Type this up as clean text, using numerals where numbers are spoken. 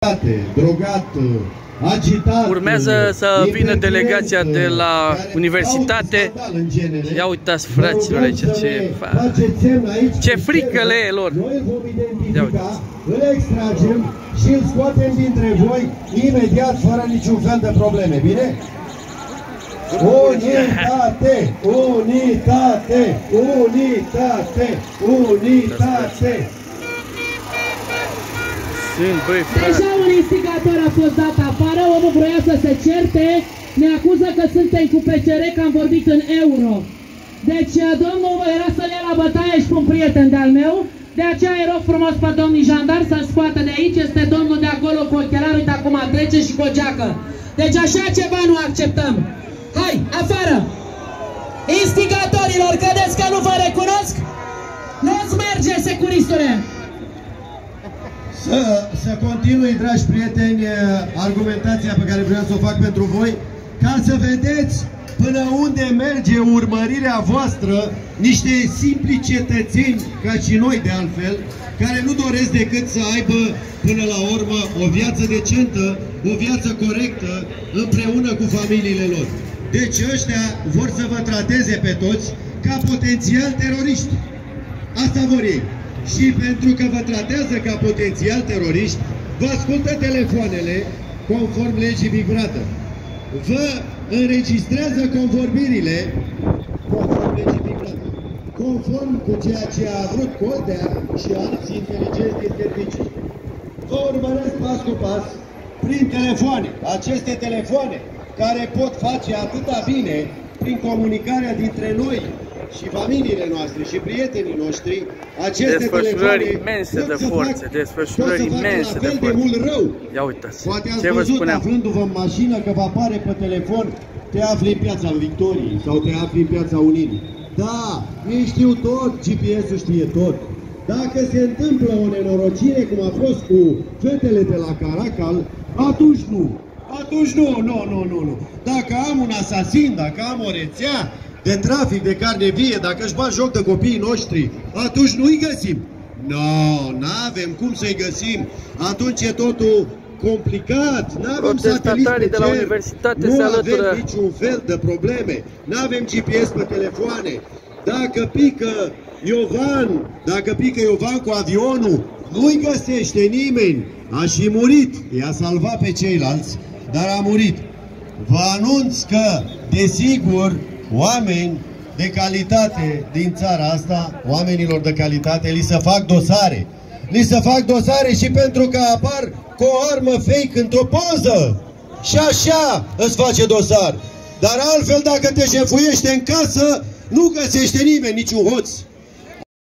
drogat, agitat. Urmează să vină delegația de la universitate. Ia uitați, fraților, aici ce frică le e lor. Ia uitați. Îl extragem și îl scoatem dintre voi imediat, fără niciun fel de probleme, bine? Unitate! Unitate! Unitate! Unitate! Deja un instigator a fost dat afară, omul vroia să se certe, ne acuză că suntem cu PCR, că am vorbit în euro. Deci domnul era să-l ia la bătaie și pe un prieten de-al meu, de aceea îi rog frumos pe domnii jandari să-l scoată de aici, este domnul de acolo cu ochelari, uite acum trece și cu o geacă. Deci așa ceva nu acceptăm. Hai, afară! Instigatorilor, credeți că nu vă recunosc? Nu-ți merge, securistule! Să continui, dragi prieteni, argumentația pe care vreau să o fac pentru voi, ca să vedeți până unde merge urmărirea voastră, niște simpli cetățeni, ca și noi de altfel, care nu doresc decât să aibă până la urmă o viață decentă, o viață corectă, împreună cu familiile lor. Deci ăștia vor să vă trateze pe toți ca potențial teroriști. Asta vor ei. Și pentru că vă tratează ca potențial teroriști, vă ascultă telefoanele conform legii Big Brother. Vă înregistrează convorbirile conform legii Big Brother. Conform cu ceea ce a vrut Codea și alți inteligenți din servicii. Vă urmăresc pas cu pas prin telefoane. Aceste telefoane care pot face atâta bine prin comunicarea dintre noi și familiile noastre și prietenii noștri, aceste desfășurări imense de forțe, desfășurări imense de forțe. Rău. Ia uitați, poate ați ce vă văzut spuneam. aflându-vă în mașină că vă apare pe telefon, te afli în Piața Victoriei sau te afli în Piața Unirii. Da, ei știu tot, GPS-ul știe tot. Dacă se întâmplă o nenorocire, cum a fost cu fetele de la Caracal, atunci nu. Atunci nu. Dacă am un asasin, dacă am o rețea de trafic de carne vie, dacă își bat joc de copiii noștri, atunci nu-i găsim. N-avem cum să-i găsim. Atunci e totul complicat. N-avem sateliți pe de la cer. universitate Nu se alătură. avem niciun fel de probleme. N-avem GPS pe telefoane. Dacă pică Iovan cu avionul, nu-i găsește nimeni. A și murit. I-a salvat pe ceilalți, dar a murit. Vă anunț că, desigur, oameni de calitate din țara asta, oamenilor de calitate, li se fac dosare. Li se fac dosare și pentru că apar cu o armă fake într-o poză. Și așa îți face dosar. Dar altfel, dacă te jefuiește în casă, nu găsește nimeni niciun hoț.